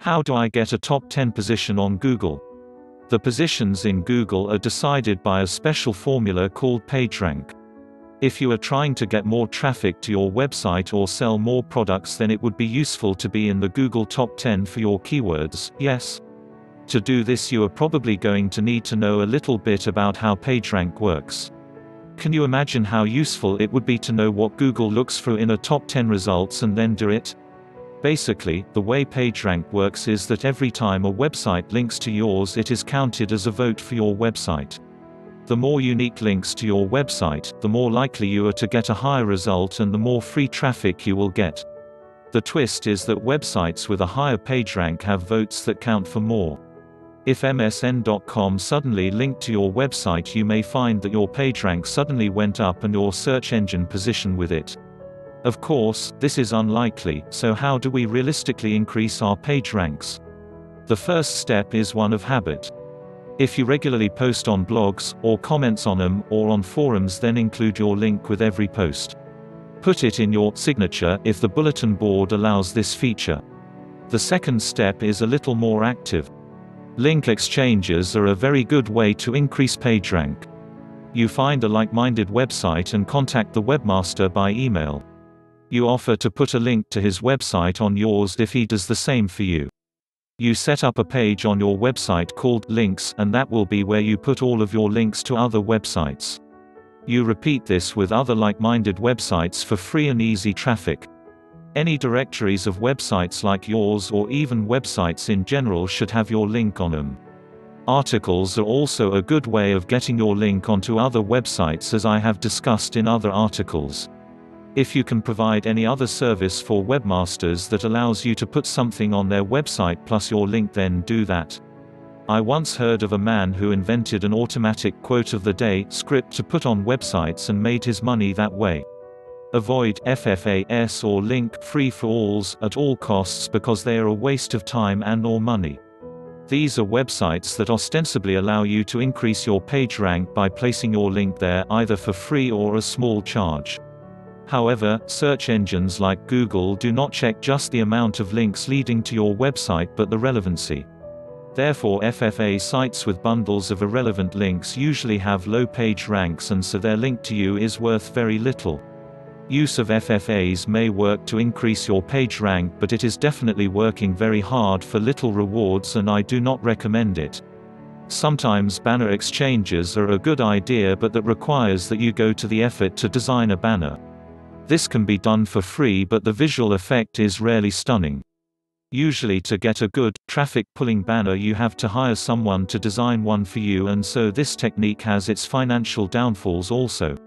How do I get a top 10 position on Google? The positions in Google are decided by a special formula called PageRank. If you are trying to get more traffic to your website or sell more products, then it would be useful to be in the Google top 10 for your keywords, yes? To do this, you are probably going to need to know a little bit about how PageRank works. Can you imagine how useful it would be to know what Google looks for in a top 10 results and then do it? Basically, the way PageRank works is that every time a website links to yours, it is counted as a vote for your website. The more unique links to your website, the more likely you are to get a higher result and the more free traffic you will get. The twist is that websites with a higher PageRank have votes that count for more. If MSN.com suddenly linked to your website, you may find that your PageRank suddenly went up and your search engine position with it. Of course, this is unlikely, so how do we realistically increase our PageRanks? The first step is one of habit. If you regularly post on blogs, or comments on them, or on forums, then include your link with every post. Put it in your signature if the bulletin board allows this feature. The second step is a little more active. Link exchanges are a very good way to increase PageRank. You find a like-minded website and contact the webmaster by email. You offer to put a link to his website on yours if he does the same for you. You set up a page on your website called Links, and that will be where you put all of your links to other websites. You repeat this with other like-minded websites for free and easy traffic. Any directories of websites like yours, or even websites in general, should have your link on them. Articles are also a good way of getting your link onto other websites, as I have discussed in other articles. If you can provide any other service for webmasters that allows you to put something on their website plus your link, then do that. I once heard of a man who invented an automatic quote of the day script to put on websites and made his money that way. Avoid FFAS or link free-for-alls at all costs because they are a waste of time and/or money. These are websites that ostensibly allow you to increase your PageRank by placing your link there either for free or a small charge. However, search engines like Google do not check just the amount of links leading to your website but the relevancy. Therefore, FFA sites with bundles of irrelevant links usually have low page ranks, and so their link to you is worth very little. Use of FFAs may work to increase your page rank, but it is definitely working very hard for little rewards, and I do not recommend it. Sometimes banner exchanges are a good idea, but that requires that you go to the effort to design a banner. This can be done for free, but the visual effect is rarely stunning. Usually, to get a good, traffic-pulling banner, you have to hire someone to design one for you, and so this technique has its financial downfalls also.